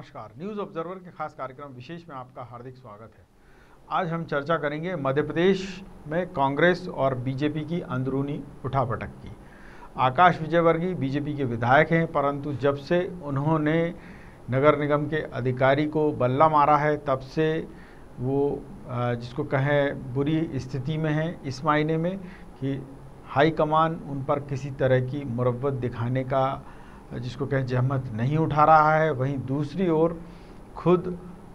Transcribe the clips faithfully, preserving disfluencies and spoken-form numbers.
नमस्कार, news observer के खास कार्यक्रम विशेष में आपका हार्दिक स्वागत है। आज हम चर्चा करेंगे मध्य प्रदेश में कांग्रेस और बीजेपी की अंदरूनी उठापटक की। आकाश विजयवर्गीय बीजेपी के विधायक हैं, परंतु जब से उन्होंने नगर निगम के अधिकारी को बल्ला मारा है तब से वो जिसको कहें बुरी स्थिति में हैं, इस मायने में कि हाईकमान उन पर किसी तरह की मुरव्वत दिखाने का जिसको कहें जहमत नहीं उठा रहा है। वहीं दूसरी ओर खुद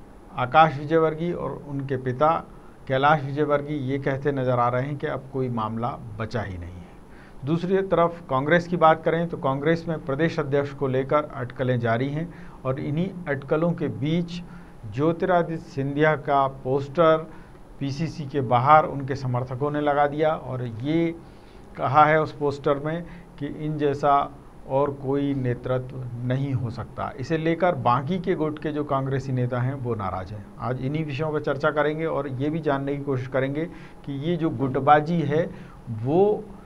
आकाश विजयवर्गीय और उनके पिता कैलाश विजयवर्गीय ये कहते नज़र आ रहे हैं कि अब कोई मामला बचा ही नहीं है। दूसरी तरफ कांग्रेस की बात करें तो कांग्रेस में प्रदेश अध्यक्ष को लेकर अटकलें जारी हैं और इन्हीं अटकलों के बीच ज्योतिरादित्य सिंधिया का पोस्टर पीसीसी के बाहर उनके समर्थकों ने लगा दिया और ये कहा है उस पोस्टर में कि इन जैसा और कोई नेतृत्व नहीं हो सकता। इसे लेकर बाकी के गुट के जो कांग्रेसी नेता हैं वो नाराज़ हैं। आज इन्हीं विषयों पर चर्चा करेंगे और ये भी जानने की कोशिश करेंगे कि ये जो गुटबाजी है वो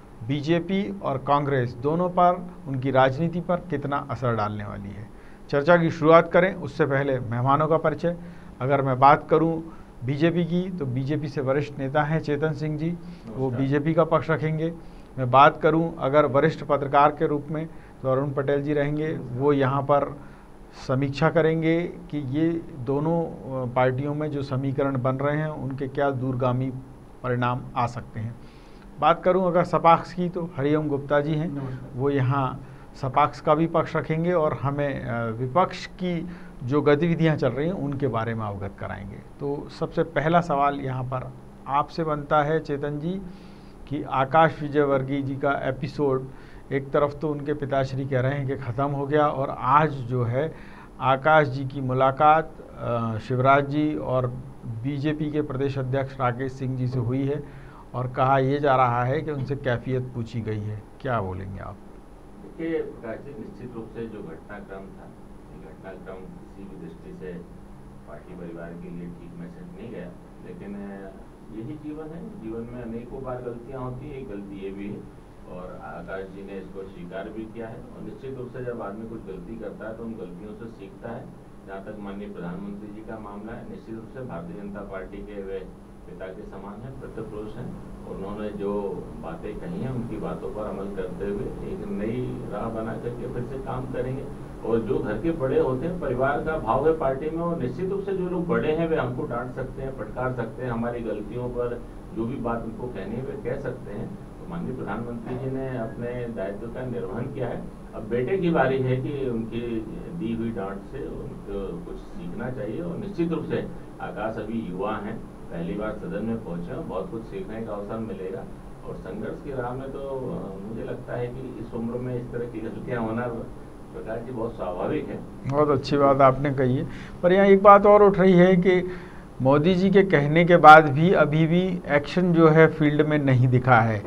बीजेपी और कांग्रेस दोनों पर, उनकी राजनीति पर कितना असर डालने वाली है। चर्चा की शुरुआत करें उससे पहले मेहमानों का परिचय। अगर मैं बात करूं बीजेपी की तो बीजेपी से वरिष्ठ नेता हैं चेतन सिंह जी, वो बीजेपी का पक्ष रखेंगे। मैं बात करूं अगर वरिष्ठ पत्रकार के रूप में तो अरुण पटेल जी रहेंगे, वो यहाँ पर समीक्षा करेंगे कि ये दोनों पार्टियों में जो समीकरण बन रहे हैं उनके क्या दूरगामी परिणाम आ सकते हैं। बात करूं अगर सपाक्ष की तो हरिओम गुप्ता जी हैं, वो यहाँ सपाक्ष का भी पक्ष रखेंगे और हमें विपक्ष की जो गतिविधियां चल रही हैं उनके बारे में अवगत कराएंगे। तो सबसे पहला सवाल यहाँ पर आपसे बनता है चेतन जी कि आकाश विजयवर्गीय जी का एपिसोड एक तरफ तो उनके पिताश्री कह रहे हैं कि ख़त्म हो गया और आज जो है आकाश जी की मुलाकात शिवराज जी और बीजेपी के प्रदेश अध्यक्ष राकेश सिंह जी से हुई है और कहा यह जा रहा है कि उनसे कैफियत पूछी गई है। क्या बोलेंगे आप? देखिए प्रकाश जी, निश्चित रूप से जो घटनाक्रम था, ये घटनाक्रम किसी भी दृष्टि से पार्टी परिवार के लिए ठीक मैसेज नहीं गया, लेकिन यही जीवन है। जीवन में अनेकों बार गलतियाँ होती हैं, एक गलती ये भी है और आकाश जी ने इसको स्वीकार भी किया है और निश्चित रूप से जब आदमी कुछ गलती करता है तो उन गलतियों से सीखता है। जहाँ तक माननीय प्रधानमंत्री जी का मामला है, निश्चित रूप से भारतीय जनता पार्टी के वे पिता के समान है, प्रतिपुरुष हैं। उन्होंने जो बातें कही हैं उनकी बातों पर अमल करते हुए एक नई राह बना करके फिर से काम करेंगे। और जो घर के बड़े होते हैं, परिवार का भाव है पार्टी में, और निश्चित रूप से जो लोग बड़े हैं वे हमको डांट सकते हैं, फटकार सकते हैं, हमारी गलतियों पर जो भी बात उनको कहनी है वे कह सकते हैं। माननीय प्रधानमंत्री जी ने अपने दायित्व का निर्वहन किया है। अब बेटे की बारी है कि उनकी दी हुई डांट से उनको कुछ सीखना चाहिए और निश्चित रूप से आकाश अभी युवा हैं, पहली बार सदन में पहुंचे हैं, बहुत कुछ सीखने का अवसर मिलेगा और संघर्ष की राह में तो मुझे लगता है कि इस उम्र में इस तरह की गलतियाँ होना प्रकाश जी बहुत स्वाभाविक है। बहुत अच्छी बात आपने कही है, पर यहाँ एक बात और उठ रही है कि मोदी जी के कहने के बाद भी अभी भी एक्शन जो है फील्ड में नहीं दिखा है।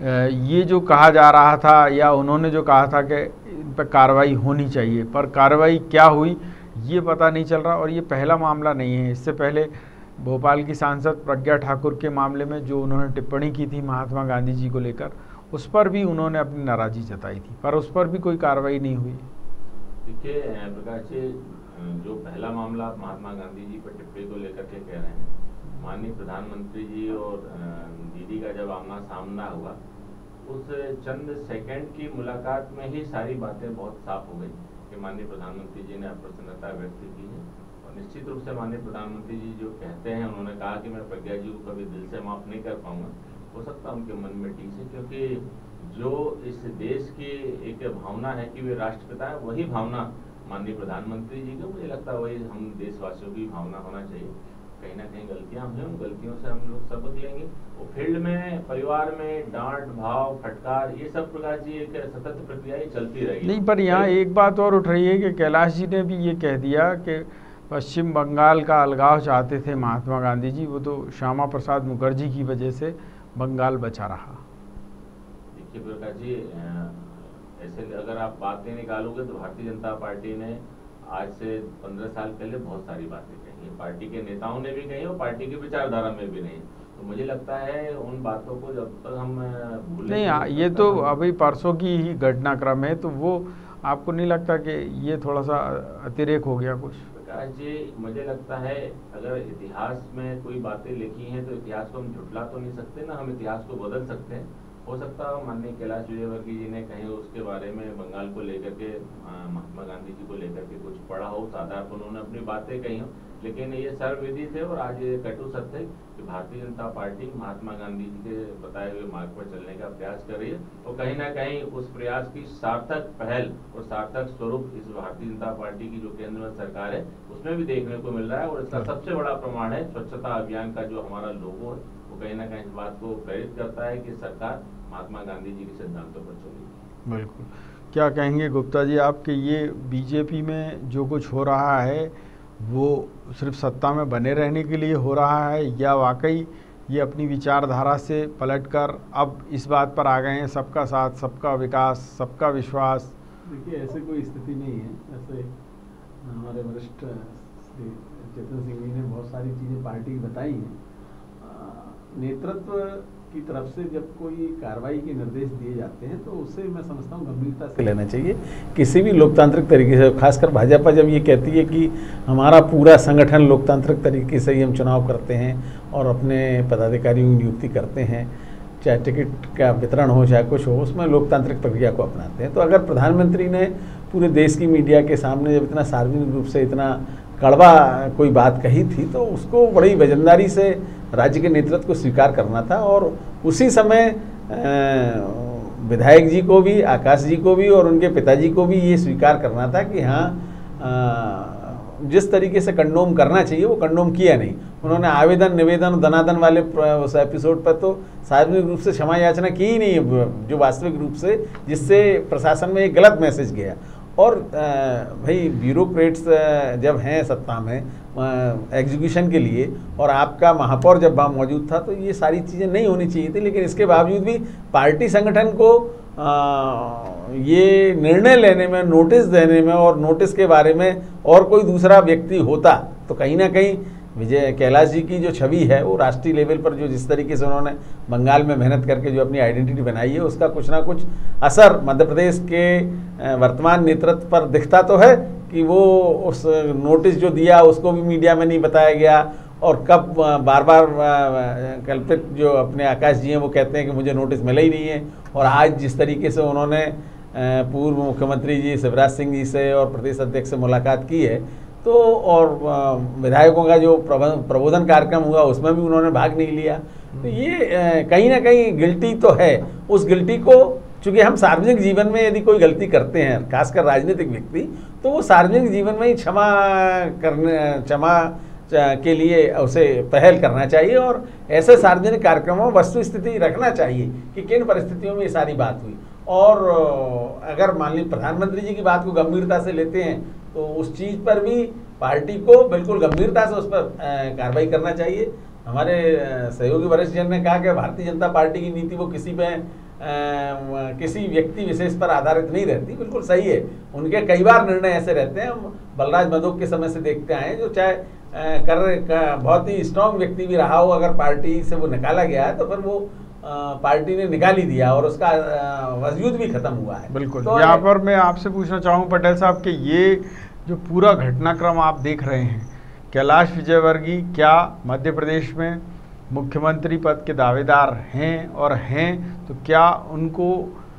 ये जो कहा जा रहा था या उन्होंने जो कहा था कि इन पर कार्रवाई होनी चाहिए, पर कार्रवाई क्या हुई ये पता नहीं चल रहा। और ये पहला मामला नहीं है, इससे पहले भोपाल की सांसद प्रज्ञा ठाकुर के मामले में जो उन्होंने टिप्पणी की थी महात्मा गांधी जी को लेकर, उस पर भी उन्होंने अपनी नाराज़गी जताई थी, पर उस पर भी कोई कार्रवाई नहीं हुई। देखिए प्रकाश जी, जो पहला मामला महात्मा गांधी जी पर टिप्पणी को लेकर के कह रहे हैं, माननीय प्रधानमंत्री जी और दीदी का जब आमना सामना हुआ उस चंद सेकंड की मुलाकात में ही सारी बातें बहुत साफ हो गई कि माननीय प्रधानमंत्री जी ने अप्रसन्नता व्यक्त की है। और निश्चित रूप से माननीय प्रधानमंत्री जी जो कहते हैं, उन्होंने कहा कि मैं प्रज्ञा जी को कभी दिल से माफ नहीं कर पाऊंगा, हो सकता है उनके मन में ठीक है, क्योंकि जो इस देश की एक भावना है कि वे राष्ट्रपिता है, वही भावना माननीय प्रधानमंत्री जी को मुझे लगता है वही हम देशवासियों की भावना होना चाहिए। कहीं ना कहीं गलतियां हुई, उन गलतियों से हम लोग सबक लेंगे। और फील्ड में, परिवार में डांट, भाव, फटकार, ये सब प्रकाश जी एक सतत प्रक्रिया ही चलती रहेगी। नहीं, पर यहाँ एक बात और उठ रही है कि कैलाश जी ने भी ये कह दिया कि पश्चिम बंगाल का अलगाव चाहते थे महात्मा गांधी जी, वो तो श्यामा प्रसाद मुखर्जी की वजह से बंगाल बचा रहा। देखिए प्रकाश जी, ऐसे अगर आप बातें निकालोगे तो भारतीय जनता पार्टी ने आज से पंद्रह साल पहले बहुत सारी बातें कही है, पार्टी के नेताओं ने भी कही और पार्टी की विचारधारा में भी नहीं। तो मुझे लगता है उन बातों को जब तक हम भूलें नहीं, ये तो अभी परसों की ही घटनाक्रम है, तो वो आपको नहीं लगता कि ये थोड़ा सा अतिरेक हो गया कुछ? प्रकाश जी, मुझे लगता है अगर इतिहास में कोई बातें लिखी हैं तो इतिहास को हम झुटला तो नहीं सकते ना, हम इतिहास को बदल सकते हैं। हो सकता है माननीय कैलाश विजयवर्गीय जी ने कहीं उसके बारे में बंगाल को लेकर के, महात्मा गांधी जी को लेकर के कुछ पढ़ा हो, साधारण उन्होंने अपनी बातें कही हो, लेकिन ये सर्वविदित है और आज ये कटु सत्य है कि भारतीय जनता पार्टी महात्मा गांधी जी के बताए हुए मार्ग पर चलने का प्रयास कर रही है और कहीं ना कहीं उस प्रयास की सार्थक पहल और सार्थक स्वरूप इस भारतीय जनता पार्टी की जो केंद्र में सरकार है उसमें भी देखने को मिल रहा है। और इसका सबसे बड़ा प्रमाण है स्वच्छता अभियान का जो हमारा लोगो है, वो कहीं ना कहीं इस बात को प्रेरित करता है कि सरकार महात्मा गांधी जी के सिद्धांतों पर चलेगी। बिल्कुल। क्या कहेंगे गुप्ता जी आप कि ये बीजेपी में जो कुछ हो रहा है वो सिर्फ सत्ता में बने रहने के लिए हो रहा है, या वाकई ये अपनी विचारधारा से पलटकर अब इस बात पर आ गए हैं सबका साथ, सबका विकास, सबका विश्वास? देखिए, ऐसे कोई स्थिति नहीं है। ऐसे हमारे वरिष्ठ श्री चेतन सिंह जी ने बहुत सारी चीज़ें पार्टी की बताई हैं। नेतृत्व की तरफ से जब कोई कार्रवाई के निर्देश दिए जाते हैं तो उससे मैं समझता हूँ गंभीरता से लेना चाहिए किसी भी लोकतांत्रिक तरीके से। खासकर भाजपा जब ये कहती है कि हमारा पूरा संगठन लोकतांत्रिक तरीके से ही हम चुनाव करते हैं और अपने पदाधिकारियों की नियुक्ति करते हैं, चाहे टिकट का वितरण हो चाहे कुछ हो, उसमें लोकतांत्रिक प्रक्रिया को अपनाते हैं। तो अगर प्रधानमंत्री ने पूरे देश की मीडिया के सामने जब इतना सार्वजनिक रूप से इतना कड़वा कोई बात कही थी तो उसको बड़ी वजनदारी से राज्य के नेतृत्व को स्वीकार करना था। और उसी समय विधायक जी को भी, आकाश जी को भी और उनके पिताजी को भी ये स्वीकार करना था कि हाँ, जिस तरीके से कंडोम करना चाहिए वो कंडोम किया नहीं। उन्होंने आवेदन, निवेदन, दनादन वाले उस एपिसोड पर तो सार्वजनिक रूप से क्षमा याचना की ही नहीं, जो वास्तविक रूप से जिससे प्रशासन में एक गलत मैसेज गया। और भाई ब्यूरोक्रेट्स जब हैं सत्ता में एग्जीक्यूशन के लिए, और आपका महापौर जब वहाँ मौजूद था, तो ये सारी चीज़ें नहीं होनी चाहिए थी। लेकिन इसके बावजूद भी पार्टी संगठन को आ, ये निर्णय लेने में, नोटिस देने में, और नोटिस के बारे में और कोई दूसरा व्यक्ति होता तो कहीं ना कहीं विजय कैलाश जी की जो छवि है वो राष्ट्रीय लेवल पर जो जिस तरीके से उन्होंने बंगाल में मेहनत करके जो अपनी आइडेंटिटी बनाई है, उसका कुछ ना कुछ असर मध्य प्रदेश के वर्तमान नेतृत्व पर दिखता तो है कि वो उस नोटिस जो दिया उसको भी मीडिया में नहीं बताया गया। और कब बार बार कल्पित जो अपने आकाश जी हैं वो कहते हैं कि मुझे नोटिस मिला ही नहीं है। और आज जिस तरीके से उन्होंने पूर्व मुख्यमंत्री जी शिवराज सिंह जी से और प्रदेश अध्यक्ष से मुलाकात की है, तो और विधायकों का जो प्रबोधन कार्यक्रम हुआ उसमें भी उन्होंने भाग नहीं लिया। तो ये कहीं ना कहीं गिल्टी तो है। उस गिल्टी को, चूँकि हम सार्वजनिक जीवन में यदि कोई गलती करते हैं, खासकर राजनीतिक व्यक्ति, तो वो सार्वजनिक जीवन में ही क्षमा करने क्षमा के लिए उसे पहल करना चाहिए और ऐसे सार्वजनिक कार्यक्रमों में वस्तु स्थिति रखना चाहिए कि किन परिस्थितियों में ये सारी बात हुई। और अगर मान लीजिए प्रधानमंत्री जी की बात को गंभीरता से लेते हैं तो उस चीज़ पर भी पार्टी को बिल्कुल गंभीरता से उस पर कार्रवाई करना चाहिए। हमारे सहयोगी वरिष्ठ जन ने कहा कि भारतीय जनता पार्टी की नीति वो किसी में किसी व्यक्ति विशेष पर आधारित नहीं रहती। बिल्कुल सही है, उनके कई बार निर्णय ऐसे रहते हैं। हम बलराज मधोक के समय से देखते आए, जो चाहे कर, कर बहुत ही स्ट्रॉन्ग व्यक्ति भी रहा हो, अगर पार्टी से वो निकाला गया है तो फिर वो आ, पार्टी ने निकाल ही दिया और उसका वजूद भी खत्म हुआ है। बिल्कुल। तो यहाँ पर मैं आपसे पूछना चाहूँ पटेल साहब कि ये जो पूरा घटनाक्रम आप देख रहे हैं, कैलाश विजयवर्गीय क्या मध्य प्रदेश में मुख्यमंत्री पद के दावेदार हैं, और हैं तो क्या उनको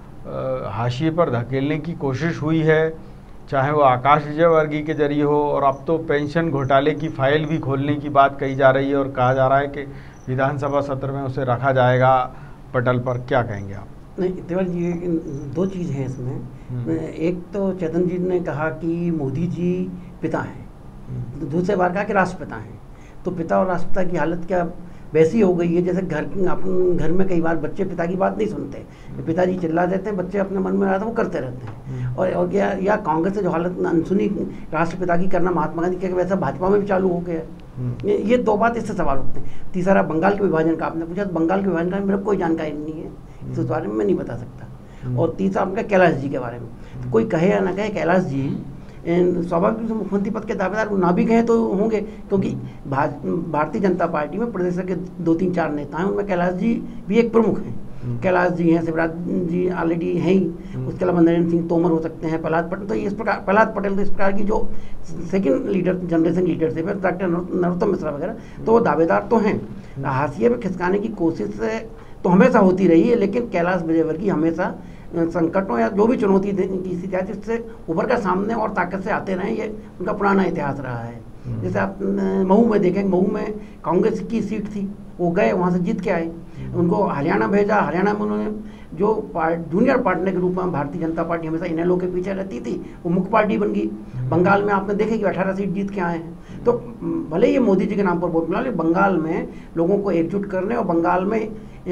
हाशिए पर धकेलने की कोशिश हुई है, चाहे वो आकाश विजयवर्गीय के जरिए हो, और अब तो पेंशन घोटाले की फाइल भी खोलने की बात कही जा रही है और कहा जा रहा है कि विधानसभा सत्र में उसे रखा जाएगा पटल पर। क्या कहेंगे आप? नहीं तिवारी जी, दो चीज़ हैं इसमें। एक तो चेतन जी ने कहा कि मोदी जी पिता हैं, दूसरे बार कहा कि राष्ट्रपिता हैं। तो पिता और राष्ट्रपिता की हालत क्या वैसी हो गई है जैसे घर अपन घर में कई बार बच्चे पिता की बात नहीं सुनते, पिताजी चिल्ला देते हैं, बच्चे अपने मन में आता है वो करते रहते हैं। और और या, या कांग्रेस से जो हालत अनसुनी राष्ट्रपिता की करना महात्मा गांधी के वैसा भाजपा में भी चालू हो गया है। ये, ये दो बात इससे सवाल उठते हैं। तीसरा बंगाल के विभाजन का आपने पूछा, तो बंगाल के विभाजन का मेरे कोई जानकारी नहीं है, इस बारे में मैं नहीं बता सकता। और तीसरा आपका कैलाश जी के बारे में, तो कोई कहे या ना कहे, कैलाश जी स्वाभाविक रूप से मुख्यमंत्री पद के दावेदार ना भी कहे तो होंगे, क्योंकि भारतीय जनता पार्टी में प्रदेश के दो तीन चार नेता हैं, उनमें कैलाश जी भी एक प्रमुख हैं। कैलाश जी हैं, शिवराज जी ऑलरेडी हैं ही, उसके अलावा नरेंद्र सिंह तोमर हो सकते हैं, प्रहलाद पटेल, तो इस प्रकार प्रहलाद पटेल तो इस प्रकार की जो सेकंड लीडर जनरेशन लीडरशिप है, डॉक्टर नरोत्तम मिश्रा वगैरह, तो वो दावेदार तो हैं। हाशिए पे खिसकाने की कोशिश तो हमेशा होती रही है, लेकिन कैलाश विजयवर्गीय हमेशा संकटों या जो भी चुनौती की स्थिति आती है उससे उभर कर सामने और ताकत से आते रहे, ये उनका पुराना इतिहास रहा है। जैसे आप महू में देखेंगे, महू में कांग्रेस की सीट थी, वो गए वहाँ से जीत के आए, उनको हरियाणा भेजा, हरियाणा में उन्होंने जो पार्ट जूनियर पार्टनर के रूप में भारतीय जनता पार्टी हमेशा इनेलो के पीछे रहती थी, वो मुख्य पार्टी बन गई। बंगाल में आपने देखे कि अठारह सीट जीत के आए हैं। तो भले ही मोदी जी के नाम पर वोट मिला, लेकिन बंगाल में लोगों को एकजुट करने और बंगाल में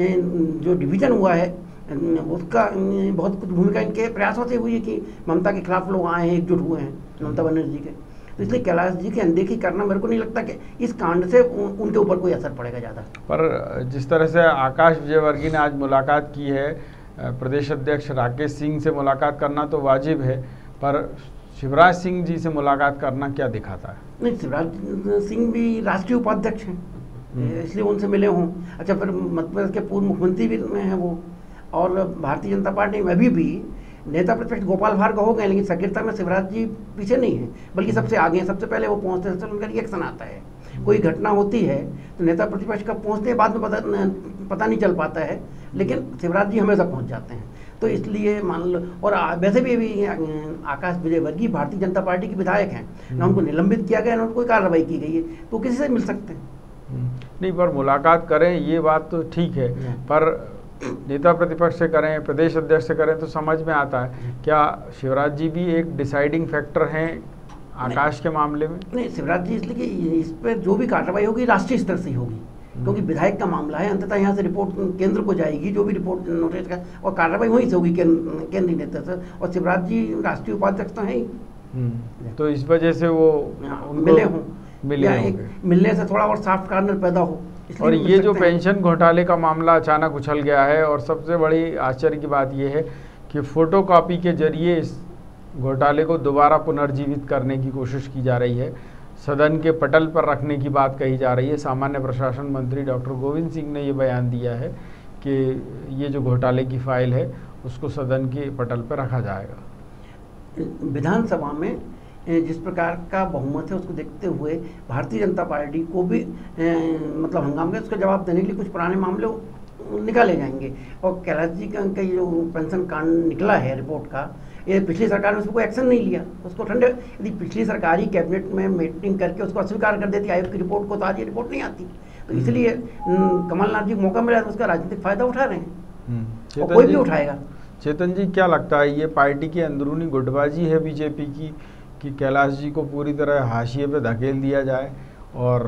जो डिवीजन हुआ है उसका बहुत कुछ भूमिका इनके प्रयासों से हुई है कि ममता के खिलाफ लोग आए हैं, एकजुट हुए हैं ममता बनर्जी के। तो इसलिए कैलाश जी की अनदेखी करना मेरे को नहीं लगता कि इस कांड से उनके ऊपर कोई असर पड़ेगा ज़्यादा। पर जिस तरह से आकाश विजयवर्गीय ने आज मुलाकात की है, प्रदेश अध्यक्ष राकेश सिंह से मुलाकात करना तो वाजिब है, पर शिवराज सिंह जी से मुलाकात करना क्या दिखाता है? नहीं, शिवराज सिंह भी राष्ट्रीय उपाध्यक्ष हैं, इसलिए उनसे मिले हों। अच्छा, फिर मध्य प्रदेश के पूर्व मुख्यमंत्री भी हैं वो, और भारतीय जनता पार्टी में अभी भी नेता प्रतिपक्ष गोपाल भार्गव हो गए, लेकिन सक्रियता में शिवराज जी पीछे नहीं है, बल्कि सबसे आगे हैं, सबसे पहले वो पहुंचते हैं, उनका रिएक्शन आता है। कोई घटना होती है तो नेता प्रतिपक्ष कब पहुंचते हैं बाद में पता पता नहीं चल पाता है, लेकिन शिवराज जी हमेशा पहुंच जाते हैं। तो इसलिए मान लो, और वैसे भी अभी आकाश विजयवर्गीय भारतीय जनता पार्टी के विधायक हैं, ना उनको निलंबित किया गया, ना उनको कोई कार्रवाई की गई है, तो किसी से मिल सकते हैं। नहीं, पर मुलाकात करें ये बात तो ठीक है, पर नेता प्रतिपक्ष से करें, प्रदेश अध्यक्ष से करें तो समझ में आता है। क्या शिवराज जी भी एक डिसाइडिंग फैक्टर हैं आकाश के मामले में? नहीं, शिवराज जी इसलिए कि इस पर जो भी कार्रवाई होगी राष्ट्रीय स्तर से होगी, क्योंकि विधायक का मामला है, अंततः यहाँ से रिपोर्ट केंद्र को जाएगी, जो भी रिपोर्ट नोटिस का, और कार्रवाई वहीं से होगी केंद्रीय नेता से, और शिवराज जी राष्ट्रीय उपाध्यक्ष तो हैं ही, तो इस वजह से वो मिले हों, मिले एक मिलने से थोड़ा और सॉफ्ट कार्नर पैदा हो। और ये जो पेंशन घोटाले का मामला अचानक उछल गया है, और सबसे बड़ी आश्चर्य की बात यह है कि फोटोकॉपी के जरिए इस घोटाले को दोबारा पुनर्जीवित करने की कोशिश की जा रही है, सदन के पटल पर रखने की बात कही जा रही है। सामान्य प्रशासन मंत्री डॉक्टर गोविंद सिंह ने ये बयान दिया है कि ये जो घोटाले की फाइल है उसको सदन के पटल पर रखा जाएगा। विधानसभा में जिस प्रकार का बहुमत है उसको देखते हुए भारतीय जनता पार्टी को भी ए, मतलब हंगामा का उसका जवाब देने के लिए कुछ पुराने मामले निकाले जाएंगे। और कैलाश जी का ये जो पेंशन कांड निकला है रिपोर्ट का, ये पिछली सरकार ने उसको कोई एक्शन नहीं लिया, उसको ठंडे, यदि पिछली सरकार ही कैबिनेट में मीटिंग करके उसको अस्वीकार कर देती आयोग की रिपोर्ट को, तो आज ये रिपोर्ट नहीं आती। तो इसलिए कमलनाथ जी को मौका मिला तो उसका राजनीतिक फायदा उठा रहे हैं, और कोई भी उठाएगा। चेतन जी, क्या लगता है ये पार्टी की अंदरूनी गुटबाजी है बीजेपी की कि कैलाश जी को पूरी तरह हाशिए पे धकेल दिया जाए और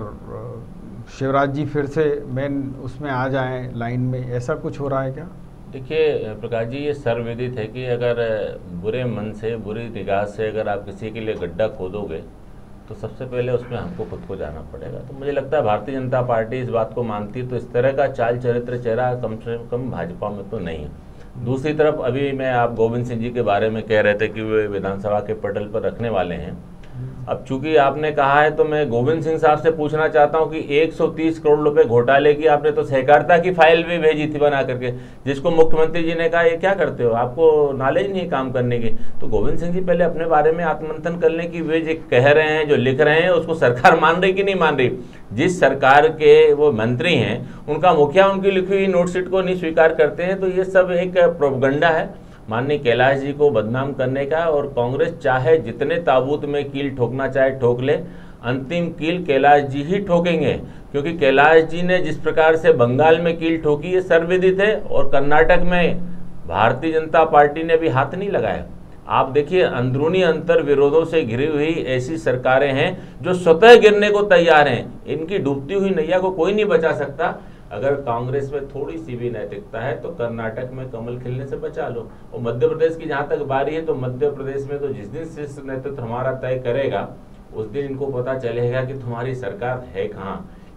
शिवराज जी फिर से मेन उसमें आ जाएं लाइन में, ऐसा कुछ हो रहा है क्या? देखिए प्रकाश जी, ये सर्वविदित है कि अगर बुरे मन से, बुरी निगाह से अगर आप किसी के लिए गड्ढा खोदोगे तो सबसे पहले उसमें हमको खुद को जाना पड़ेगा। तो मुझे लगता है भारतीय जनता पार्टी इस बात को मानती है, तो इस तरह का चाल चरित्र चेहरा कम से कम भाजपा में तो नहीं है। दूसरी तरफ अभी मैं आप गोविंद सिंह जी के बारे में कह रहे थे कि वे विधानसभा के पटल पर रखने वाले हैं। अब चूंकि आपने कहा है तो मैं गोविंद सिंह साहब से पूछना चाहता हूं कि एक सौ तीस करोड़ रुपए घोटाले की आपने तो सहकारिता की फाइल भी भेजी थी बना करके, जिसको मुख्यमंत्री जी ने कहा ये क्या करते हो, आपको नॉलेज नहीं काम करने की। तो गोविंद सिंह जी पहले अपने बारे में आत्ममंथन कर लें कि वे जो कह रहे हैं, जो लिख रहे हैं, उसको सरकार मान रही कि नहीं मान रही। जिस सरकार के वो मंत्री हैं उनका मुखिया उनकी लिखी हुई नोटशीट को नहीं स्वीकार करते हैं, तो ये सब एक प्रोपगंडा है माननीय कैलाश जी को बदनाम करने का। और कांग्रेस चाहे जितने ताबूत में कील ठोकना चाहे ठोक ले, अंतिम कील कैलाश जी ही ठोकेंगे, क्योंकि कैलाश जी ने जिस प्रकार से बंगाल में कील ठोकी ये सर्वविदित है, और कर्नाटक में भारतीय जनता पार्टी ने भी हाथ नहीं लगाया। आप देखिए, अंदरूनी अंतर विरोधों से घिरी हुई ऐसी सरकारें हैं जो स्वतः गिरने को तैयार हैं। इनकी डूबती हुई नैया को कोई नहीं बचा सकता। अगर कांग्रेस में थोड़ी सी भी नैतिकता है तो कर्नाटक में कमल खिलने से बचा लो। और मध्य प्रदेश की जहां तक बारी है, तो मध्य प्रदेश में तो जिस दिन शीर्ष नेतृत्व हमारा तय करेगा उस दिन इनको पता चलेगा कि तुम्हारी सरकार है कहाँ।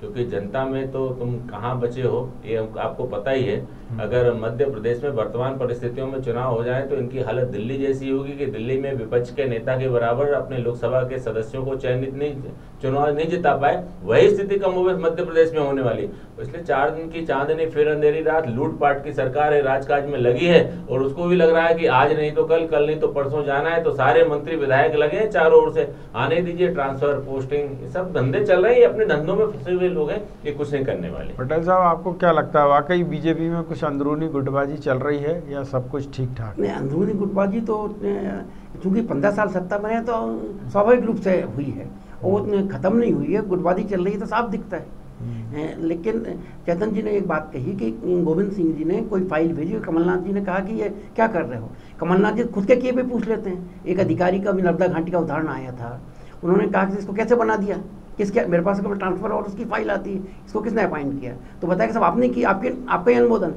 क्योंकि जनता में तो तुम कहाँ बचे हो ये आपको पता ही है। अगर मध्य प्रदेश में वर्तमान परिस्थितियों में चुनाव हो जाए तो इनकी हालत दिल्ली जैसी होगी कि दिल्ली में विपक्ष के नेता के बराबर अपने लोकसभा के सदस्यों को चयनित नहीं चुनाव नहीं जिता पाए, वही स्थिति कमोबेश मध्य प्रदेश में होने वाली। इसलिए चार दिन की चांदनी फिर अंधेरी रात लूटपाट की सरकार है, राजकाज में लगी है और उसको भी लग रहा है कि आज नहीं तो कल, कल नहीं तो परसों जाना है। तो सारे मंत्री विधायक लगे हैं चारों ओर से, आने दीजिए, ट्रांसफर, पोस्टिंग, ये सब धंधे चल रहे हैं। अपने धंधों में फंसे हुए लोग हैं, ये कुछ नहीं करने वाले। पटेल साहब, आपको क्या लगता है, वाकई बीजेपी में कुछ अंदरूनी गुटबाजी चल रही है या सब कुछ ठीक ठाक? नहीं, अंदरूनी गुटबाजी तो चूंकि पंद्रह साल सत्ता में है तो स्वाभाविक रूप से हुई है और खत्म नहीं हुई है। गुटबाजी चल रही है तो साफ दिखता है। लेकिन चेतन जी ने एक बात कही कि गोविंद सिंह जी ने कोई फाइल भेजी, कमलनाथ जी ने कहा कि ये क्या कर रहे हो। कमलनाथ जी खुद के किए पे पूछ लेते हैं। एक अधिकारी का भी नर्मदा घाटी का उदाहरण आया था, उन्होंने कहा कि इसको कैसे बना दिया, किसके, मेरे पास केवल ट्रांसफर और उसकी फाइल आती है, इसको किसने अपॉइंट किया, तो बताया कि सब आपने की, आपके आपका ही अनुमोदन।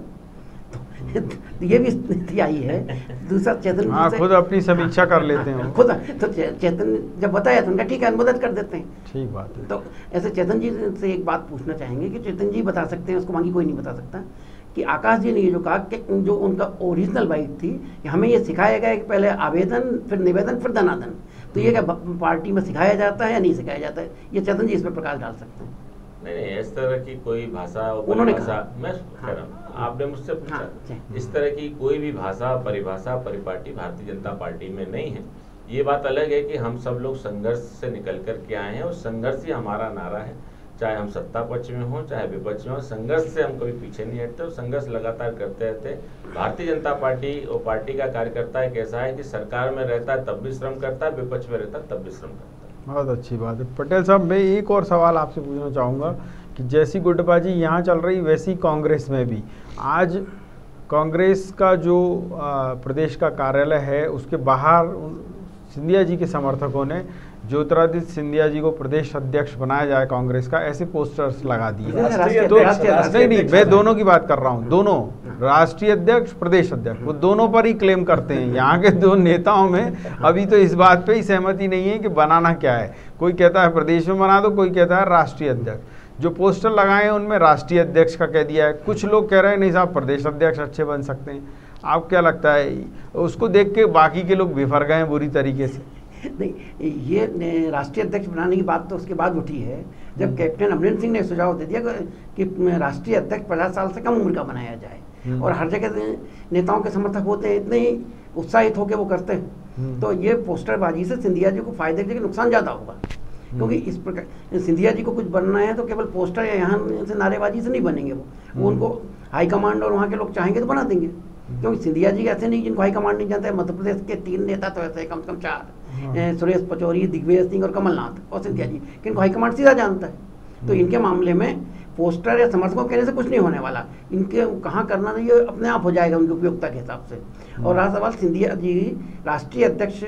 तो ये भी स्थिति आई है। दूसरा चेतन हाँ, खुद अपनी समीक्षा कर लेते हैं खुद। तो चेतन जब बताया तो उनका ठीक है, अनुमोदन कर देते हैं। ठीक बात है। तो ऐसे चेतन जी से एक बात पूछना चाहेंगे कि चेतन जी बता सकते हैं, उसको बाकी कोई नहीं बता सकता, कि आकाश जी ने ये जो कहा कि जो उनका ओरिजिनल बाइट थी कि हमें ये सिखाया गया कि पहले आवेदन, फिर निवेदन, फिर धनादन, तो ये क्या पार्टी में सिखाया जाता है या नहीं सिखाया जाता है? ये चेतन जी इस पर प्रकाश डाल सकते हैं। नहीं नहीं, इस तरह की कोई भाषा, उन्होंने भाषा कहा, मैं कह रहा हूँ, आपने मुझसे पूछा, हाँ, इस तरह की कोई भी भाषा, परिभाषा, परिपाटी भारतीय जनता पार्टी में नहीं है। ये बात अलग है कि हम सब लोग संघर्ष से निकल कर के आए हैं और संघर्ष ही हमारा नारा है। चाहे हम सत्ता पक्ष में हों, चाहे विपक्ष में हों, संघर्ष से हम कभी पीछे नहीं हटते और संघर्ष लगातार करते रहते। भारतीय जनता पार्टी और पार्टी का कार्यकर्ता एक ऐसा है कि सरकार में रहता है तब भी श्रम करता है, विपक्ष में रहता है तब भी श्रम करता है। बहुत अच्छी बात है। पटेल साहब, मैं एक और सवाल आपसे पूछना चाहूँगा कि जैसी गुटबाजी यहाँ चल रही वैसी कांग्रेस में भी आज कांग्रेस का जो प्रदेश का कार्यालय है उसके बाहर सिंधिया जी के समर्थकों ने ज्योतिरादित्य सिंधिया जी को प्रदेश अध्यक्ष बनाया जाए कांग्रेस का, ऐसे पोस्टर्स लगा दिए। तो नहीं नहीं, मैं दोनों की बात कर रहा हूँ, दोनों राष्ट्रीय अध्यक्ष, प्रदेश अध्यक्ष, वो दोनों पर ही क्लेम करते हैं। यहाँ के दो नेताओं में अभी तो इस बात पे ही सहमति नहीं है कि बनाना क्या है। कोई कहता है प्रदेश में बना दो, कोई कहता है राष्ट्रीय अध्यक्ष। जो पोस्टर लगाए हैं उनमें राष्ट्रीय अध्यक्ष का कह दिया है, कुछ लोग कह रहे हैं नहीं साहब प्रदेश अध्यक्ष अच्छे बन सकते हैं। आप क्या लगता है, उसको देख के बाकी के लोग बिफर गए हैं बुरी तरीके से? नहीं, ये राष्ट्रीय अध्यक्ष बनाने की बात तो उसके बाद उठी है जब कैप्टन अमरिंदर सिंह ने सुझाव दे दिया कि राष्ट्रीय अध्यक्ष पचास साल से कम उम्र का बनाया जाए और हर जगह नेताओं के समर्थक होते हैं, इतने ही उत्साहित होकर वो करते हैं। तो ये पोस्टरबाजी से सिंधिया जी को फायदे के नुकसान ज़्यादा होगा, क्योंकि इस प्रकार सिंधिया जी को कुछ बनना है तो केवल पोस्टर या यहाँ से नारेबाजी से नहीं बनेंगे। वो वो उनको हाईकमांड और वहाँ के लोग चाहेंगे तो बना देंगे, क्योंकि सिंधिया जी ऐसे नहीं जिनको हाईकमांड नहीं जानता है। मध्य प्रदेश के तीन नेता तो ऐसे कम से कम चार, सुरेश पचौरी, दिग्विजय सिंह और कमलनाथ और सिंधिया जी, किनको हाईकमांड सीधा जानता है। तो इनके मामले में पोस्टर या समर्थकों कहने से कुछ नहीं होने वाला, इनके कहाँ करना नहीं है अपने आप हो जाएगा उनकी उपयोगिता के हिसाब से। और रहा सवाल सिंधिया जी राष्ट्रीय अध्यक्ष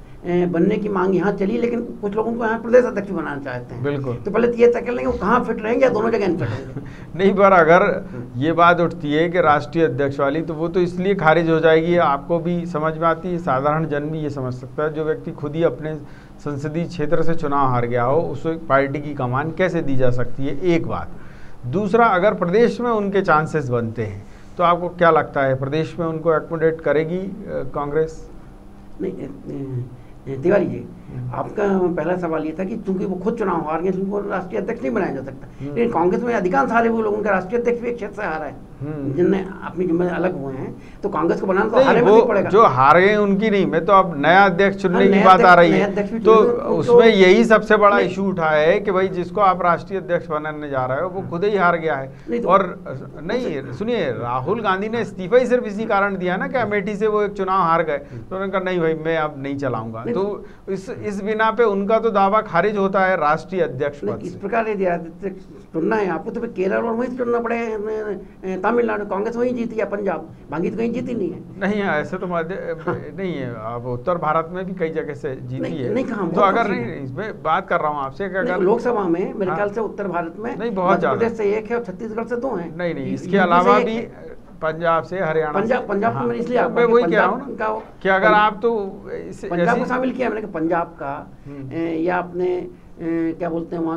बनने की मांग यहाँ चली, लेकिन कुछ लोगों को यहाँ प्रदेश अध्यक्ष बनाना चाहते हैं। बिल्कुल। तो पहले ये तय कर लेंगे वो कहाँ फिट रहेंगे या दोनों जगह इनफिट होंगे। नहीं, पर अगर ये बात उठती है कि राष्ट्रीय अध्यक्ष वाली, तो वो तो इसलिए खारिज हो जाएगी, आपको भी समझ में आती है, साधारण जन भी ये समझ सकता है। जो व्यक्ति खुद ही अपने संसदीय क्षेत्र से चुनाव हार गया हो, उसको पार्टी की कमान कैसे दी जा सकती है, एक बात। दूसरा, अगर प्रदेश में उनके चांसेस बनते हैं तो आपको क्या लगता है प्रदेश में उनको एकोमोडेट करेगी कांग्रेस? नहीं तिवारी जी, आपका पहला सवाल ये था कि चूंकि वो खुद चुनाव हार गए उनको राष्ट्रीय अध्यक्ष नहीं बनाया जा सकता, लेकिन कांग्रेस में अधिकांश हारे हुए लोगों का राष्ट्रीय अध्यक्ष भी एक क्षेत्र से हारा है जिनने अपनी जिम्मेदारी अलग हुए हैं, तो कांग्रेस को बनाना तो हारे में भी पड़ेगा। जो हार गए उनकी नहीं, मैं तो अब नया अध्यक्ष चुनने की बात आ रही है, तो उसमें यही सबसे बड़ा इशू उठा है कि भाई जिसको आप राष्ट्रीय अध्यक्ष बनाने जा रहे हो वो खुद ही हार गया है। और नहीं, सुनिए, राहुल गांधी ने इस्तीफा ही सिर्फ इसी कारण दिया ना कि अमेठी से वो एक चुनाव हार गए, तो उन्होंने कहा नहीं भाई मैं अब नहीं चलाऊंगा, तो इस इस बिना पे उनका तो दावा खारिज होता है राष्ट्रीय अध्यक्ष पद से। इस प्रकार यदि चुनना है आपको तो फिर केरल और वहीं चुनना पड़ेगा, तमिलनाडु कांग्रेस वहीं जीती है, पंजाब बाकी तो कहीं जीती नहीं है। नहीं है ऐसे तो हाँ। नहीं है, अब उत्तर भारत में भी कई जगह से जीती नहीं, है नहीं कहा, तो अगर नहीं, इसमें बात कर रहा हूँ आपसे कि अगर लोकसभा में मेरे ख्याल से उत्तर भारत में नहीं बहुत ज्यादा से एक है और छत्तीसगढ़ से दो है। नहीं नहीं, इसके अलावा भी पंजाब से, हरियाणा, पंजाब पंजाब हाँ, में इसलिए मैं वही कह रहा हूँ ना कि अगर आप तो पंजाब को शामिल किया मैंने, पंजाब का या अपने क्या बोलते हैं वहाँ का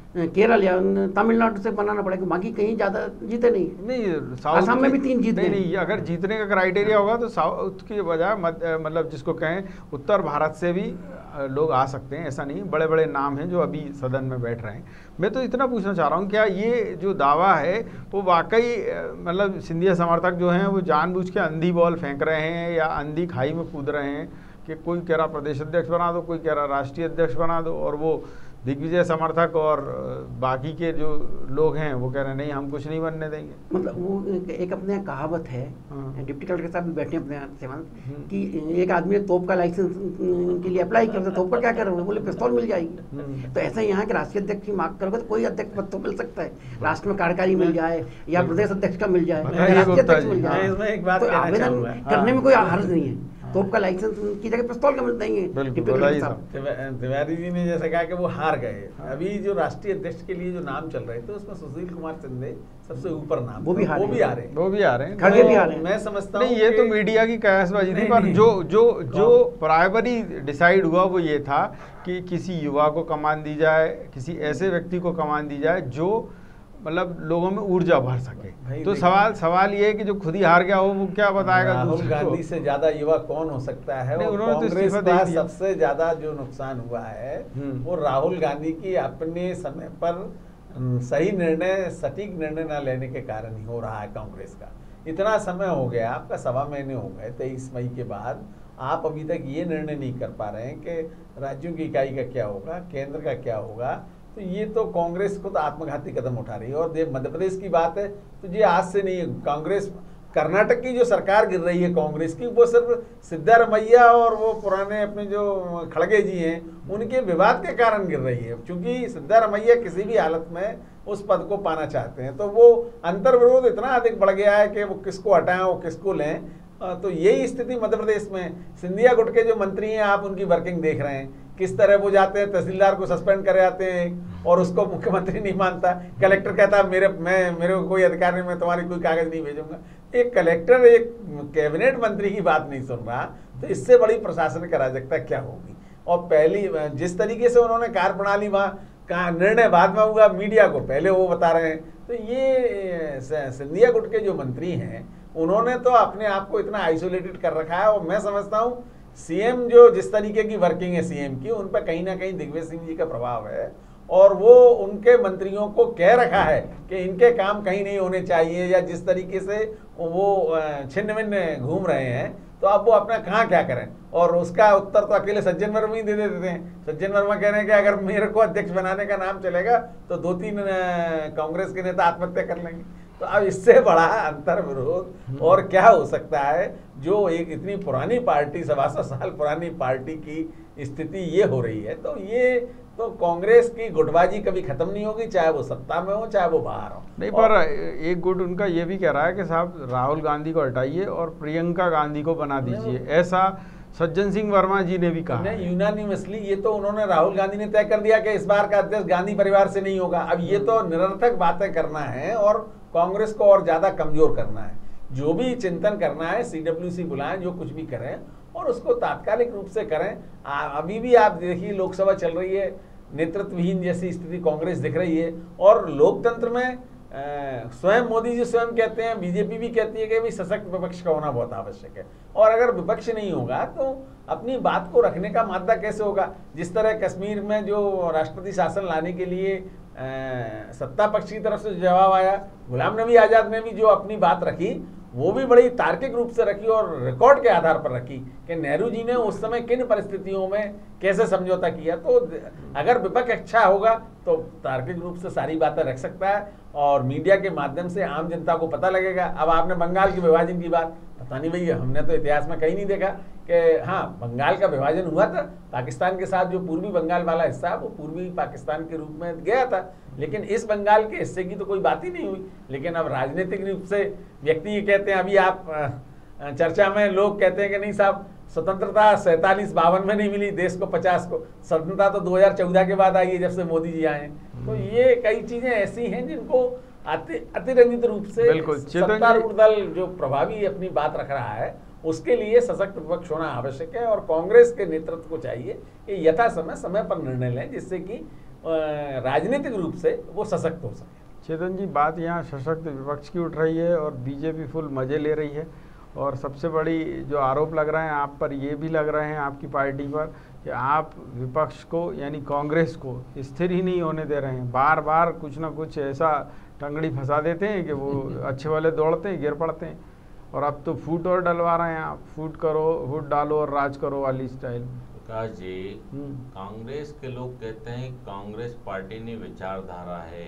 केरल या तमिलनाडु से बनाना पड़ेगा, बाकी कहीं ज़्यादा जीते नहीं। नहीं, साउथ असम में की- भी तीन जीते नहीं हैं। नहीं, अगर जीतने का क्राइटेरिया होगा तो साउथ की बजाय मत- मतलब जिसको कहें उत्तर भारत से भी अ, लोग आ सकते हैं, ऐसा नहीं। बड़े बड़े नाम हैं जो अभी सदन में बैठ रहे हैं। मैं तो इतना पूछना चाह रहा हूँ, क्या ये जो दावा है वो वाकई अ, मतलब सिंधिया समर्थक जो हैं वो जानबूझ के अंधी बॉल फेंक रहे हैं या अंधी खाई में कूद रहे हैं कि कोई कह रहा प्रदेश अध्यक्ष बना दो, कोई कह रहा राष्ट्रीय अध्यक्ष बना दो, और वो दिग्विजय समर्थक और बाकी के जो लोग हैं वो कह रहे हैं नहीं हम कुछ नहीं बनने देंगे। मतलब वो एक, एक अपने यहाँ कहावत है, हाँ। डिप्टी कलेक्टर साहब भी बैठे हैं अपने यहाँ सेवांत, हम्म। कि एक आदमी ने तोप का लाइसेंस के लिए अप्लाई किया, तो तोप का क्या करोगे, बोले पिस्तौल मिल जाएगी। हम्म। तो ऐसा यहाँ के राष्ट्रीय अध्यक्ष की मांग करोगे तो कोई अध्यक्ष पद तो मिल सकता है, राष्ट्र में कार्यकारी मिल जाए या प्रदेश अध्यक्ष का मिल जाए, बताइए राष्ट्रीय गुप्ता अध्यक्ष जी। मिल मैं जाए, इसमें एक बात तो कहना आवेदन चाहूँगा। करने में हाँ। कोई हर्ज नहीं है। तोप का लाइसेंस की जगह पिस्तौल का मिल देंगे बिल्कुल, डिप्टी कलेक्टर बताइए साहब। तिवा- तिवारी जी ने जैसे कहा कि वो हार गए। अभी जो राष्ट्रीय अध्यक्ष के लिए जो नाम चल रहे थे उसमें सुशील कुमार शिंदे सबसे ऊपर नाम वो भी था, हारे वो भी हैं। हारे। वो भी आ रहे हैं। खड़गे भी तो आ रहे हैं। मैं समझता हूँ नहीं, ये तो कि- मीडिया की कयासबाजी थी, नहीं, पर नहीं। जो जो जो प्राइमरी डिसाइड हुआ वो ये था कि किसी युवा को कमान दी जाए, किसी ऐसे व्यक्ति को कमान दी जाए जो मतलब लोगों में ऊर्जा भर सके। भाई तो देखिए- सवाल सवाल ये है कि जो खुद ही हार गया हो वो क्या बताएगा राहुल दूसरे को? गांधी से ज्यादा युवा कौन हो सकता है? नहीं, और उन्होंने तो कांग्रेस इस्तीफा दे का दिया। सबसे ज्यादा जो नुकसान हुआ है हम्म। वो राहुल गांधी की अपने समय पर अम, सही निर्णय, सटीक निर्णय न लेने के कारण ही हो रहा है कांग्रेस का। इतना समय हो गया, आपका सवा महीने हो गए तेईस मई के बाद, आप अभी तक ये निर्णय नहीं कर पा रहे हैं कि राज्यों की इकाई का क्या होगा, केंद्र का क्या होगा। तो ये तो कांग्रेस को तो आत्मघाती कदम उठा रही है। और जब मध्य प्रदेश की बात है तो ये आज से नहीं है। कांग्रेस कर्नाटक की जो सरकार गिर रही है कांग्रेस की, वो सिर्फ सिद्धारमैया और वो पुराने अपने जो खड़गे जी हैं उनके विवाद के कारण गिर रही है। क्योंकि सिद्धारमैया किसी भी हालत में उस पद को पाना चाहते हैं, तो वो अंतर्विरोध इतना अधिक बढ़ गया है कि वो किसको हटाएं वो किसको लें। तो यही स्थिति मध्य प्रदेश में। सिंधिया गुट के जो मंत्री हैं, आप उनकी वर्किंग देख रहे हैं, किस तरह वो जाते हैं, तहसीलदार को सस्पेंड करे आते हैं और उसको मुख्यमंत्री नहीं मानता। कलेक्टर कहता है मेरे मैं मेरे को कोई अधिकार नहीं, मैं तुम्हारी कोई कागज नहीं भेजूंगा। एक कलेक्टर एक कैबिनेट मंत्री की बात नहीं सुन रहा, तो इससे बड़ी प्रशासनिक अराजकता क्या होगी। और पहली जिस तरीके से उन्होंने कार्यप्रणाली वहाँ का निर्णय बाद में हुआ, मीडिया को पहले वो बता रहे हैं। तो ये सिंधिया गुट के जो मंत्री हैं उन्होंने तो अपने आप को इतना आइसोलेटेड कर रखा है। और मैं समझता हूँ सीएम जो जिस तरीके की वर्किंग है सीएम की, उन पर कहीं ना कहीं दिग्विजय सिंह जी का प्रभाव है। और वो उनके मंत्रियों को कह रखा है कि इनके काम कहीं नहीं होने चाहिए, या जिस तरीके से वो छिन्न भिन्न घूम रहे हैं, तो अब वो अपना कहाँ क्या करें। और उसका उत्तर तो अकेले सज्जन वर्मा ही दे देते हैं। सज्जन वर्मा कह रहे हैं कि अगर मेरे को अध्यक्ष बनाने का नाम चलेगा तो दो तीन कांग्रेस के नेता आत्महत्या कर लेंगे। तो अब इससे बड़ा अंतर विरोध और क्या हो सकता है, जो एक इतनी पुरानी पार्टी, सवा सौ साल पुरानी पार्टी की स्थिति ये हो रही है। तो ये तो कांग्रेस की गुटबाजी कभी खत्म नहीं होगी, चाहे वो सत्ता में हो चाहे वो बाहर हो। नहीं, पर एक गुट उनका ये भी कह रहा है कि साहब राहुल गांधी को हटाइए और प्रियंका गांधी को बना दीजिए, ऐसा सज्जन सिंह वर्मा जी ने भी कहा है। यूनानिमसली ये तो उन्होंने, राहुल गांधी ने तय कर दिया कि इस बार का अध्यक्ष गांधी परिवार से नहीं होगा। अब ये तो निरर्थक बातें करना है और कांग्रेस को और ज्यादा कमजोर करना है। जो भी चिंतन करना है सीडब्ल्यूसी बुलाएं, जो कुछ भी करें और उसको तात्कालिक रूप से करें। आ, अभी भी आप देखिए लोकसभा चल रही है, नेतृत्वहीन जैसी स्थिति कांग्रेस दिख रही है। और लोकतंत्र में आ, स्वयं मोदी जी स्वयं कहते हैं, बीजेपी भी कहती है कि भी सशक्त विपक्ष का होना बहुत आवश्यक है। और अगर विपक्ष नहीं होगा तो अपनी बात को रखने का मादा कैसे होगा। जिस तरह कश्मीर में जो राष्ट्रपति शासन लाने के लिए आ, सत्ता पक्ष की तरफ से जवाब आया, गुलाम नबी आजाद ने भी जो अपनी बात रखी वो भी बड़ी तार्किक रूप से रखी और रिकॉर्ड के आधार पर रखी कि नेहरू जी ने उस समय किन परिस्थितियों में कैसे समझौता किया। तो अगर विपक्ष अच्छा होगा तो तार्किक रूप से सारी बातें रख सकता है और मीडिया के माध्यम से आम जनता को पता लगेगा। अब आपने बंगाल के विभाजन की बात, पता नहीं भैया, हमने तो इतिहास में कहीं नहीं देखा कि हाँ बंगाल का विभाजन हुआ था, पाकिस्तान के साथ जो पूर्वी बंगाल वाला हिस्सा है वो पूर्वी पाकिस्तान के रूप में गया था, लेकिन इस बंगाल के हिस्से की तो कोई बात ही नहीं हुई। लेकिन अब राजनीतिक रूप से व्यक्ति ये कहते हैं, अभी आप चर्चा में लोग कहते हैं कि नहीं साहब स्वतंत्रता सैंतालीस बावन में नहीं मिली देश को, पचास को, स्वतंत्रता तो दो हज़ार चौदह के बाद आई है जब से मोदी जी आए। तो ये कई चीजें ऐसी हैं जिनको अति अतिरंजित रूप से सत्तारूढ़ दल जो प्रभावी अपनी बात रख रहा है उसके लिए सशक्त विपक्ष होना आवश्यक है। और कांग्रेस के नेतृत्व को चाहिए कि यथा समय समय पर निर्णय लें, जिससे कि राजनीतिक रूप से वो सशक्त हो सके। चेतन जी, बात यहाँ सशक्त विपक्ष की उठ रही है और बीजेपी फुल मजे ले रही है, और सबसे बड़ी जो आरोप लग रहे हैं आप पर, ये भी लग रहे हैं आपकी पार्टी पर कि आप विपक्ष को यानी कांग्रेस को स्थिर ही नहीं होने दे रहे हैं। बार बार कुछ ना कुछ ऐसा टंगड़ी फंसा देते हैं कि वो अच्छे वाले दौड़ते हैं, गिर पड़ते हैं, और अब तो फूट और डलवा रहे हैं आप, फूट करो, फूट डालो और राज करो वाली स्टाइल। प्रकाश जी, कांग्रेस के लोग कहते हैं कांग्रेस पार्टी ने विचारधारा है,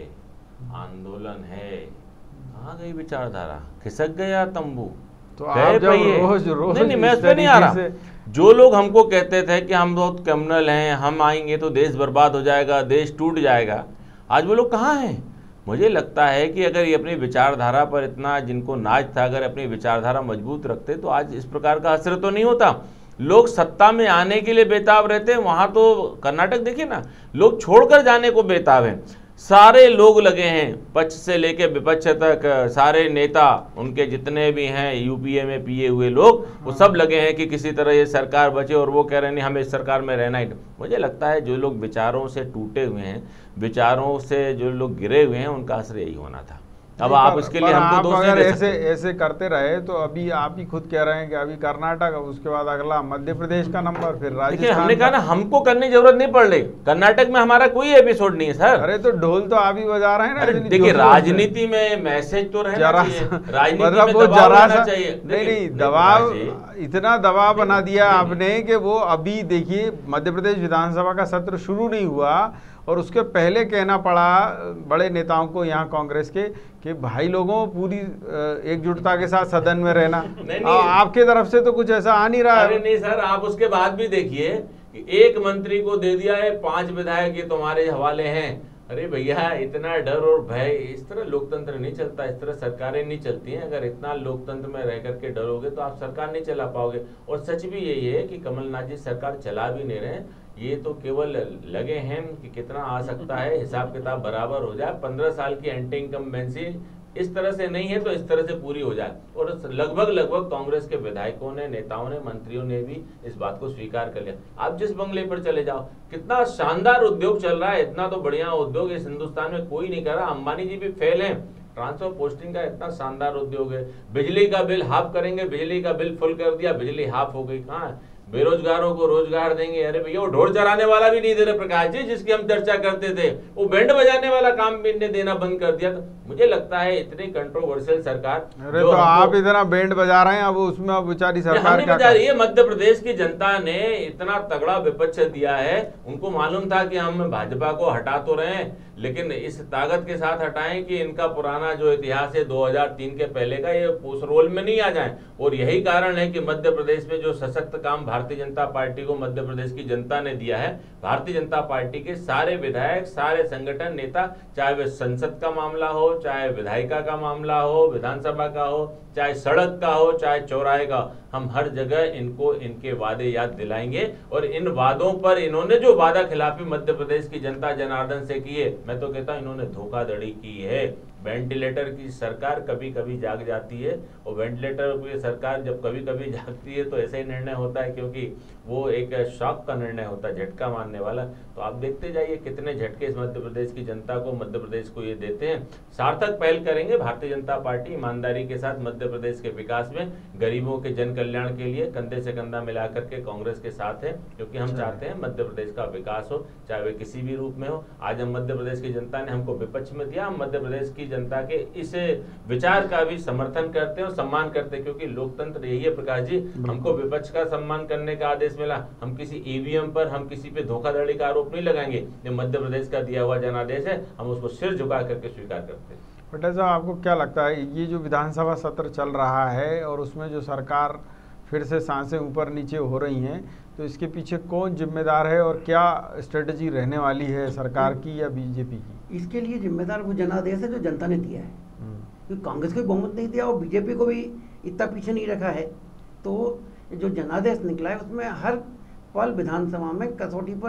आंदोलन है। कहाँ गई विचारधारा? खिसक गया तंबू। तो आप जब रोज रोज नहीं, नहीं, मैं इस पे नहीं आ रहा। जो लोग हमको कहते थे कि हम बहुत क्रिमिनल हैं, हम आएंगे तो देश बर्बाद हो जाएगा, देश टूट जाएगा, आज वो लोग कहाँ हैं? मुझे लगता है कि अगर ये अपनी विचारधारा पर इतना जिनको नाज था, अगर अपनी विचारधारा मजबूत रखते तो आज इस प्रकार का असर तो नहीं होता। लोग सत्ता में आने के लिए बेताब रहते हैं। वहाँ तो कर्नाटक देखिए ना, लोग छोड़कर जाने को बेताब हैं। सारे लोग लगे हैं, पक्ष से लेके विपक्ष तक, सारे नेता उनके जितने भी हैं यूपीए में पिए हुए लोग, वो सब लगे हैं कि किसी तरह ये सरकार बचे, और वो कह रहे हैं नहीं हमें इस सरकार में रहना ही। मुझे लगता है जो लोग विचारों से टूटे हुए हैं, विचारों से जो लोग गिरे हुए हैं, उनका असर यही होना था। अब आप इसके लिए हमको दोष नहीं दे सकते। ऐसे ऐसे करते रहे तो अभी आप ही खुद कह रहे हैं कि अभी कर्नाटक, उसके बाद अगला मध्य प्रदेश का नंबर, फिर राजस्थान। हमने कहा ना हमको करने की जरूरत नहीं पड़ रही। कर्नाटक में हमारा कोई एपिसोड नहीं है सर। अरे तो ढोल तो आप ही बजा रहे हैं ना। देखिए, राजनीति में मैसेज तो रहना चाहिए, राजनीति मतलब में वो दबाव जरा रहना सा चाहिए। नहीं नहीं दबाव, इतना दबाव बना दिया आपने कि वो अभी देखिए मध्य प्रदेश विधानसभा का सत्र शुरू नहीं हुआ और उसके पहले कहना पड़ा बड़े नेताओं को यहाँ कांग्रेस के कि भाई लोगों पूरी एकजुटता के साथ सदन में रहना। नहीं, नहीं, आपके तरफ से तो कुछ ऐसा आ नहीं रहा है। अरे नहीं सर, आप उसके बाद भी देखिए कि एक मंत्री को दे दिया है, पांच विधायक ये तुम्हारे हवाले हैं। अरे भैया, इतना डर और भय, इस तरह लोकतंत्र नहीं चलता, इस तरह सरकारें नहीं चलती हैं। अगर इतना लोकतंत्र में रह करके डरोगे तो आप सरकार नहीं चला पाओगे। और सच भी यही है कि कमलनाथ जी सरकार चला भी नहीं रहे, ये तो केवल लगे हैं कि कितना आ सकता है, हिसाब किताब बराबर हो जाए। पंद्रह साल की एंटी इनकम्बेंसी इस तरह से नहीं है तो इस तरह से पूरी हो जाए। और लगभग लगभग कांग्रेस के विधायकों ने, नेताओं ने, मंत्रियों ने भी इस बात को स्वीकार कर लिया। आप जिस बंगले पर चले जाओ, कितना शानदार उद्योग चल रहा है, इतना तो बढ़िया उद्योग इस हिंदुस्तान में कोई नहीं कर रहा। अंबानी जी भी फेल हैं। ट्रांसफर पोस्टिंग का इतना शानदार उद्योग है। बिजली का बिल हाफ करेंगे, बिजली का बिल फुल कर दिया, बिजली हाफ हो गई। कहाँ है? बेरोजगारों को रोजगार देंगे। अरे भैया, वो ढोल चराने वाला भी नहीं दे रहे प्रकाश जी, जिसकी हम चर्चा करते थे। वो बैंड बजाने वाला काम भी इन्हें देना बंद कर दिया। तो मुझे लगता है इतनी कंट्रोवर्शियल सरकार। अरे तो आप इतना बैंड बजा रहे हैं, अब उसमें अब बेचारी सरकार क्या बजा रही है? मध्य प्रदेश की जनता ने इतना तगड़ा विपक्ष दिया है, उनको मालूम था कि हम भाजपा को हटा तो रहे हैं, लेकिन इस ताकत के साथ हटाएं कि इनका पुराना जो इतिहास है दो हज़ार तीन के पहले का, ये उस रोल में नहीं आ जाए। और यही कारण है कि मध्य प्रदेश में जो सशक्त काम भारतीय जनता पार्टी को मध्य प्रदेश की जनता ने दिया है। भारतीय जनता पार्टी के सारे विधायक, सारे संगठन, नेता, चाहे वे संसद का मामला हो, चाहे विधायिका का मामला हो, विधानसभा का हो, चाहे सड़क का हो, चाहे चौराहे का, हम हर जगह इनको इनके वादे याद दिलाएंगे। और इन वादों पर इन्होंने जो वादा खिलाफी मध्य प्रदेश की जनता जनार्दन से की है, मैं तो कहता हूं इन्होंने धोखाधड़ी की है। वेंटिलेटर की सरकार कभी कभी जाग जाती है, और वेंटिलेटर की सरकार जब कभी कभी जागती है तो ऐसे ही निर्णय होता है, क्योंकि वो एक शॉक का निर्णय होता है, झटका मारने वाला। तो आप देखते जाइए कितने झटके इस मध्य प्रदेश की जनता को, मध्य प्रदेश को ये देते हैं। सार्थक पहल करेंगे भारतीय जनता पार्टी ईमानदारी के साथ मध्य प्रदेश के विकास में, गरीबों के जन कल्याण के लिए कंधे से कंधा मिलाकर के कांग्रेस के साथ है, क्योंकि हम चाहते हैं मध्य प्रदेश का विकास हो, चाहे वे किसी भी रूप में हो। आज हम मध्य प्रदेश की जनता ने हमको विपक्ष में दिया, हम मध्य प्रदेश की जनता के इस विचार का भी समर्थन करते हैं और सम्मान करते हैं, क्योंकि लोकतंत्र यही है प्रकाश जी। हमको विपक्ष का सम्मान करने का आदेश मिला, हम किसी ईवीएम पर, हम किसी पे धोखाधड़ी का आरोप नहीं लगाएंगे। जो मध्य प्रदेश का दिया हुआ जनादेश है, हम उसको सिर झुका करके स्वीकार करते हैं। पटेल साहब, आपको क्या लगता है ये जो विधानसभा सत्र चल रहा है और उसमें जो सरकार फिर से सांसें ऊपर नीचे हो रही हैं, तो इसके पीछे कौन जिम्मेदार है और क्या स्ट्रेटजी रहने वाली है सरकार की या बीजेपी की? इसके लिए जिम्मेदार वो जनादेश है जो जनता ने दिया है, क्योंकि कांग्रेस को भी बहुमत नहीं दिया और बीजेपी को भी इतना पीछे नहीं रखा है। तो जो जनादेश निकला है उसमें हर पल विधानसभा में कसौटी पर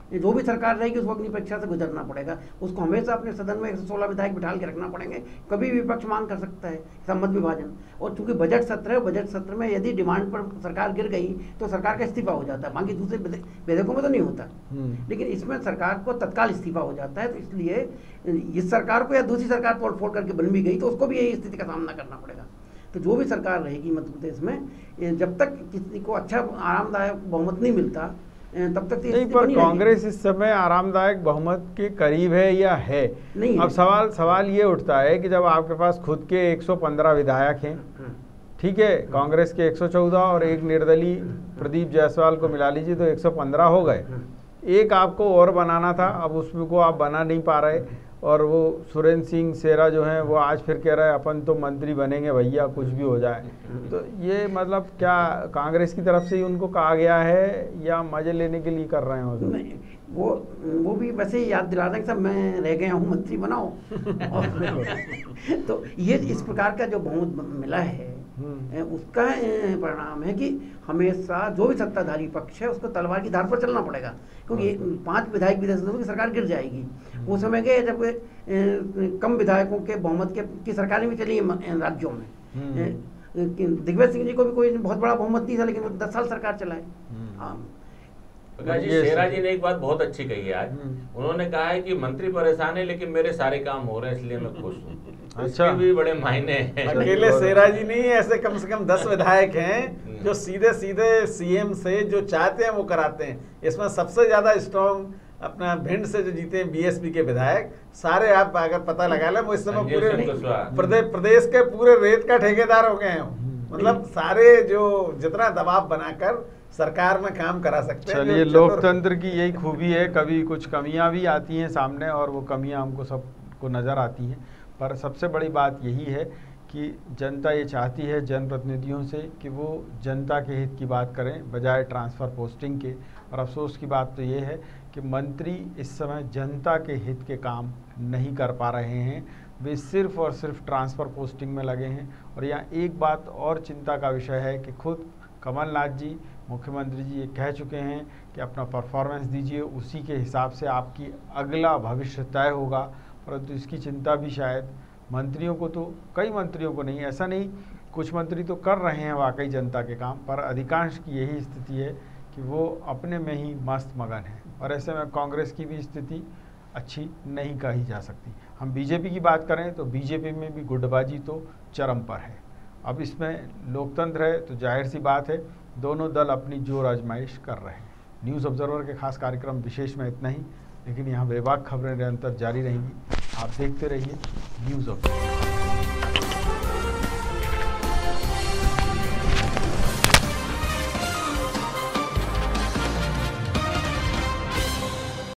ये जो भी सरकार रहेगी उसको अग्नि परीक्षा से गुजरना पड़ेगा। उसको हमेशा अपने सदन में एक सौ सोलह विधायक बिठाल के रखना पड़ेंगे, कभी भी विपक्ष मांग कर सकता है सम्मत विभाजन। और चूंकि बजट सत्र है, बजट सत्र में यदि डिमांड पर सरकार गिर गई तो सरकार का इस्तीफा हो जाता है, बाकी दूसरे विधेयकों में तो नहीं होता, लेकिन इसमें सरकार को तत्काल इस्तीफा हो जाता है। तो इसलिए इस सरकार को या दूसरी सरकार तोड़ फोड़ करके बन भी गई तो उसको भी यही स्थिति का सामना करना पड़ेगा। तो जो भी सरकार रहेगी मध्य प्रदेश में, जब तक किसी को अच्छा आरामदायक बहुमत नहीं मिलता तब तक नहीं, पर कांग्रेस इस समय आरामदायक बहुमत के करीब है या है नहीं। अब सवाल सवाल ये उठता है कि जब आपके पास खुद के एक सौ पंद्रह विधायक हैं, ठीक है, कांग्रेस के एक सौ चौदह और एक निर्दलीय प्रदीप जायसवाल को मिला लीजिए तो एक सौ पंद्रह हो गए। एक आपको और बनाना था, अब उसमें को आप बना नहीं पा रहे, और वो सुरेंद्र सिंह सेरा जो हैं वो आज फिर कह रहे हैं अपन तो मंत्री बनेंगे भैया कुछ भी हो जाए। तो ये मतलब क्या कांग्रेस की तरफ से ही उनको कहा गया है या मजे लेने के लिए कर रहे हैं? तो नहीं, वो वो भी वैसे ही याद दिला रहे हैं सब मैं रह गया हूँ मंत्री बनाओ और तो ये इस प्रकार का जो बहुमत मिला है उसका परिणाम है कि हमेशा जो भी सत्ताधारी पक्ष है उसको तलवार की धार पर चलना पड़ेगा, क्योंकि पांच विधायक विधानसभा की सरकार गिर जाएगी। वो समय गए जब ए, कम विधायकों के बहुमत के की सरकारें भी चली राज्यों में। दिग्विजय सिंह जी को भी कोई बहुत बड़ा बहुमत नहीं था, लेकिन वो दस साल सरकार चलाए। प्रकाश जी, शेरा जी ने एक बात बहुत अच्छी कही है आज। उन्होंने कहा है कि मंत्री परेशान है लेकिन मेरे सारे काम हो रहे हैं इसलिए मैं खुश हूँ। अच्छा, भी बड़े मायने हैं। अकेले शेरा जी नहीं, ऐसे कम से कम दस विधायक हैं जो सीधे सीधे सीएम से जो चाहते हैं वो कराते हैं। इसमें सबसे ज्यादा स्ट्रॉन्ग अपना भिंड से जो जीते हैं बीएसपी के विधायक, सारे आप अगर पता लगा लें वो इस समय पूरे प्रदेश प्रदेश के पूरे रेत का ठेकेदार हो गए हैं। मतलब सारे जो जितना दबाव बनाकर सरकार में काम करा सकते हैं। चलिए, लोकतंत्र की यही खूबी है, कभी कुछ कमियां भी आती हैं सामने और वो कमियां हमको सबको नज़र आती हैं, पर सबसे बड़ी बात यही है कि जनता ये चाहती है जनप्रतिनिधियों से कि वो जनता के हित की बात करें बजाय ट्रांसफ़र पोस्टिंग के। और अफसोस की बात तो ये है कि मंत्री इस समय जनता के हित के काम नहीं कर पा रहे हैं, वे सिर्फ और सिर्फ ट्रांसफ़र पोस्टिंग में लगे हैं। और यहाँ एक बात और चिंता का विषय है कि खुद कमलनाथ जी मुख्यमंत्री जी ये कह चुके हैं कि अपना परफॉर्मेंस दीजिए, उसी के हिसाब से आपकी अगला भविष्य तय होगा। परंतु इसकी चिंता भी शायद मंत्रियों को, तो कई मंत्रियों को नहीं, ऐसा नहीं, कुछ मंत्री तो कर रहे हैं वाकई जनता के काम, पर अधिकांश की यही स्थिति है कि वो अपने में ही मस्त मगन है। और ऐसे में कांग्रेस की भी स्थिति अच्छी नहीं कही जा सकती। हम बीजेपी की बात करें तो बीजेपी में भी गुटबाजी तो चरम पर है। अब इसमें लोकतंत्र है तो जाहिर सी बात है दोनों दल अपनी जोर आजमाइश कर रहे हैं। न्यूज़ ऑब्जर्वर के खास कार्यक्रम विशेष में इतना ही, लेकिन यहाँ बेबाक खबरें निरंतर जारी रहेंगी। आप देखते रहिए न्यूज़ ऑब्जर्वर।